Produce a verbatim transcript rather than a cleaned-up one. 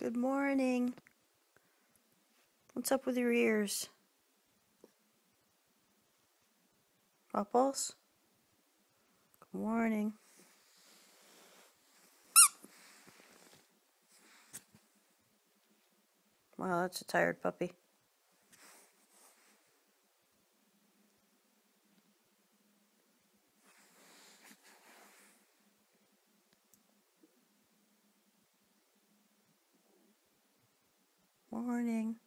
Good morning. What's up with your ears? Bubbles? Good morning. Wow, that's a tired puppy. Morning.